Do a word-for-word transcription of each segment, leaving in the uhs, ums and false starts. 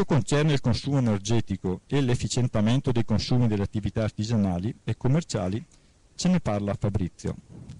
quanto concerne il consumo energetico e l'efficientamento dei consumi delle attività artigianali e commerciali, ce ne parla Fabrizio.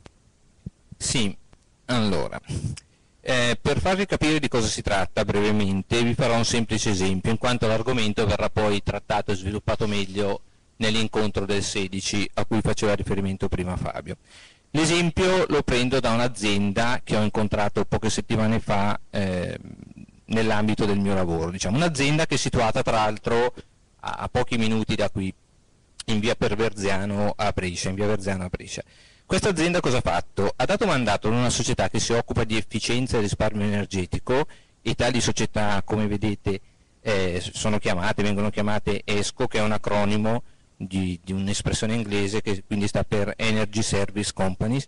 Sì, allora, eh, per farvi capire di cosa si tratta brevemente vi farò un semplice esempio, in quanto l'argomento verrà poi trattato e sviluppato meglio nell'incontro del sedici a cui faceva riferimento prima Fabio. L'esempio lo prendo da un'azienda che ho incontrato poche settimane fa eh, nell'ambito del mio lavoro, diciamo, un'azienda che è situata tra l'altro a, a pochi minuti da qui, in via Verziano a Brescia, in via Verziano a Brescia. Questa azienda cosa ha fatto? Ha dato mandato ad una società che si occupa di efficienza e risparmio energetico, e tali società, come vedete, eh, sono chiamate, vengono chiamate ESCO, che è un acronimo di, di un'espressione inglese che quindi sta per Energy Service Companies,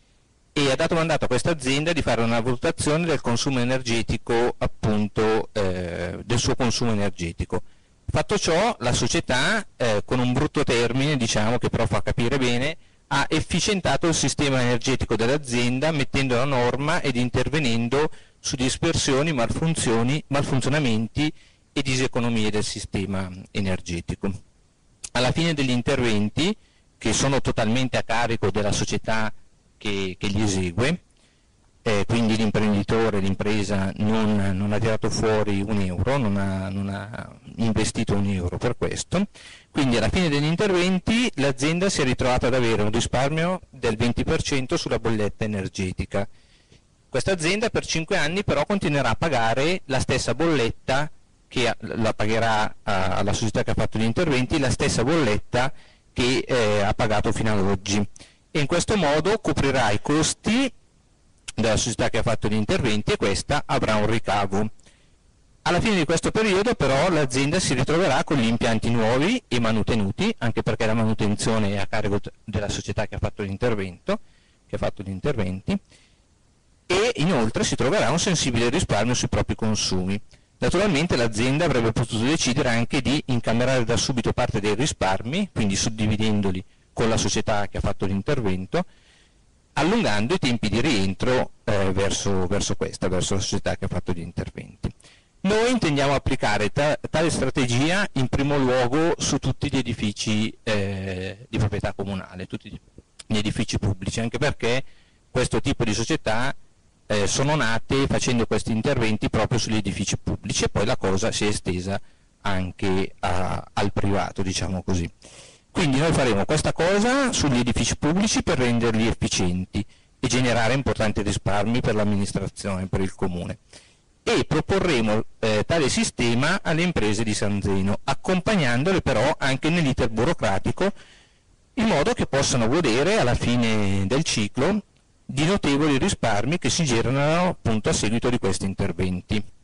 e ha dato mandato a questa azienda di fare una valutazione del consumo energetico, appunto, eh, del suo consumo energetico. Fatto ciò, la società, eh, con un brutto termine, diciamo, che però fa capire bene, ha efficientato il sistema energetico dell'azienda mettendo la norma ed intervenendo su dispersioni, malfunzioni, malfunzionamenti e diseconomie del sistema energetico. Alla fine degli interventi, che sono totalmente a carico della società che, che li esegue, eh, quindi l'imprenditore, l'impresa non, non ha tirato fuori un euro, non ha, non ha investito un euro per questo, quindi alla fine degli interventi l'azienda si è ritrovata ad avere un risparmio del venti per cento sulla bolletta energetica. Questa azienda per cinque anni però continuerà a pagare la stessa bolletta, che la pagherà alla società che ha fatto gli interventi, la stessa bolletta che eh, ha pagato fino ad oggi, e in questo modo coprirà i costi della società che ha fatto gli interventi e questa avrà un ricavo. Alla fine di questo periodo però l'azienda si ritroverà con gli impianti nuovi e manutenuti, anche perché la manutenzione è a carico della società che ha fatto l'intervento, che ha fatto gli interventi, e inoltre si troverà un sensibile risparmio sui propri consumi. Naturalmente l'azienda avrebbe potuto decidere anche di incamerare da subito parte dei risparmi, quindi suddividendoli con la società che ha fatto l'intervento, allungando i tempi di rientro eh, verso, verso questa, verso la società che ha fatto gli interventi. Noi intendiamo applicare ta tale strategia in primo luogo su tutti gli edifici eh, di proprietà comunale, tutti gli edifici pubblici, anche perché questo tipo di società eh, sono nate facendo questi interventi proprio sugli edifici pubblici, e poi la cosa si è estesa anche a, al privato, diciamo così. Quindi noi faremo questa cosa sugli edifici pubblici per renderli efficienti e generare importanti risparmi per l'amministrazione, per il comune, e proporremo eh, tale sistema alle imprese di San Zeno, accompagnandole però anche nell'iter burocratico, in modo che possano godere alla fine del ciclo di notevoli risparmi che si generano appunto a seguito di questi interventi.